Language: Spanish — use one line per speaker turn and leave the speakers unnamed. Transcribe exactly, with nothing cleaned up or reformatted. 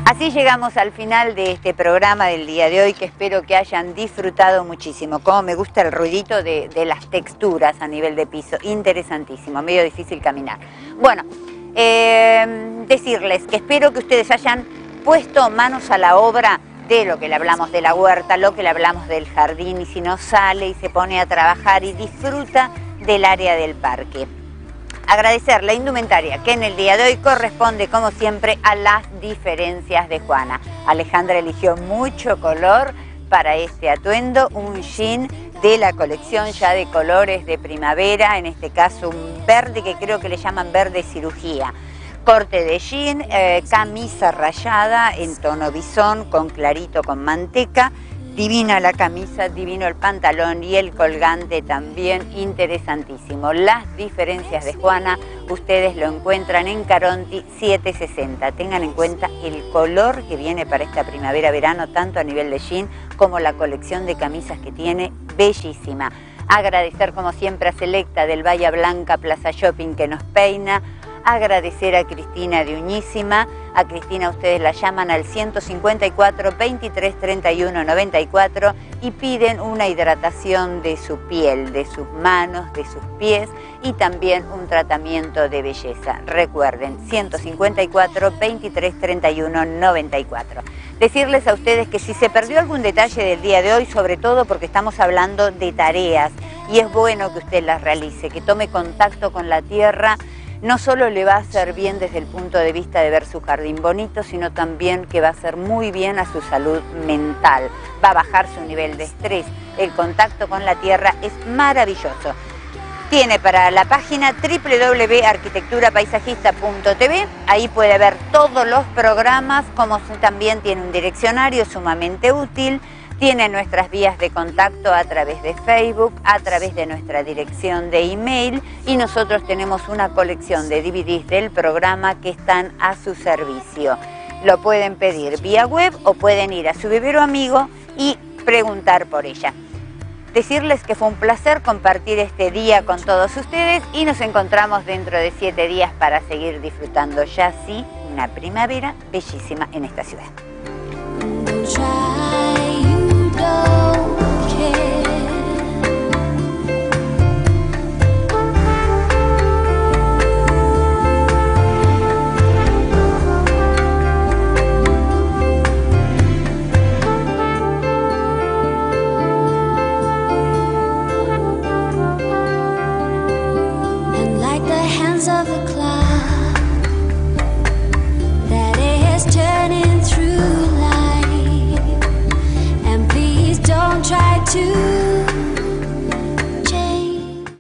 Así llegamos al final de este programa del día de hoy, que espero que hayan disfrutado muchísimo. Como me gusta el ruidito de, de las texturas a nivel de piso, interesantísimo, medio difícil caminar. Bueno, eh, decirles que espero que ustedes hayan puesto manos a la obra de lo que le hablamos de la huerta, lo que le hablamos del jardín, y si no sale y se pone a trabajar y disfruta del área del parque. Agradecer la indumentaria que en el día de hoy corresponde, como siempre, a las diferencias de Juana. Alejandra eligió mucho color para este atuendo, un jean de la colección ya de colores de primavera, en este caso un verde que creo que le llaman verde cirugía. Corte de jean, eh, camisa rayada en tono bisón con clarito con manteca. Divina la camisa, divino el pantalón y el colgante también interesantísimo. Las diferencias de Juana ustedes lo encuentran en Caronti setecientos sesenta. Tengan en cuenta el color que viene para esta primavera-verano, tanto a nivel de jean como la colección de camisas que tiene, bellísima. Agradecer como siempre a Selecta del Bahía Blanca Plaza Shopping que nos peina. Agradecer a Cristina de Uñísima. A Cristina ustedes la llaman al ciento cincuenta y cuatro, veintitrés, treinta y uno, noventa y cuatro y piden una hidratación de su piel, de sus manos, de sus pies y también un tratamiento de belleza. Recuerden, ciento cincuenta y cuatro, veintitrés, treinta y uno, noventa y cuatro. Decirles a ustedes que si se perdió algún detalle del día de hoy, sobre todo porque estamos hablando de tareas y es bueno que usted las realice, que tome contacto con la tierra. No solo le va a hacer bien desde el punto de vista de ver su jardín bonito, sino también que va a hacer muy bien a su salud mental. Va a bajar su nivel de estrés. El contacto con la tierra es maravilloso. Tiene para la página doble u doble u doble u punto arquitectura paisajista punto t v. Ahí puede ver todos los programas, como también tiene un direccionario sumamente útil. Tiene nuestras vías de contacto a través de Facebook, a través de nuestra dirección de email y nosotros tenemos una colección de D V Ds del programa que están a su servicio. Lo pueden pedir vía web o pueden ir a su vivero amigo y preguntar por ella. Decirles que fue un placer compartir este día con todos ustedes y nos encontramos dentro de siete días para seguir disfrutando ya sí una primavera bellísima en esta ciudad.
Of the cloud that is turning through life, and please don't try to